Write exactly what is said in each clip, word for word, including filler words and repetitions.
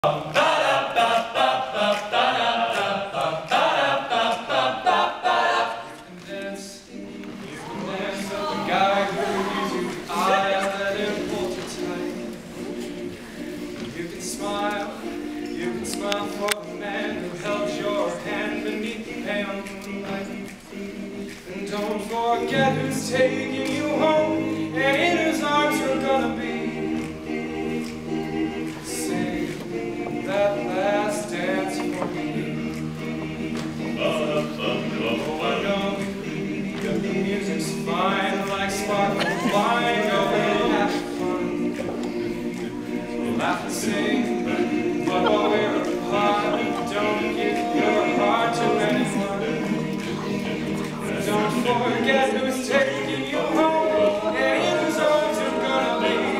You can dance, you can dance with the guy who gives you eye and let him hold you tight. You can smile, you can smile for the man who held your hand beneath the pale moonlight. And don't forget who's taking you home and in whose arms you're gonna be. That last dance for me. Oh, I know that the music's fine, like sparkling wine. Go and have fun. We'll laugh and sing, but while we're apart, don't give your heart to anyone. Don't forget who's taking you home and in whose arms you're gonna be.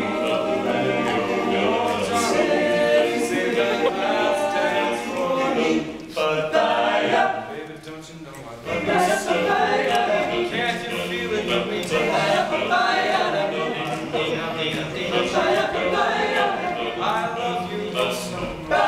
Baby, don't you know I love you so? Can't you feel it when we take I love you so much.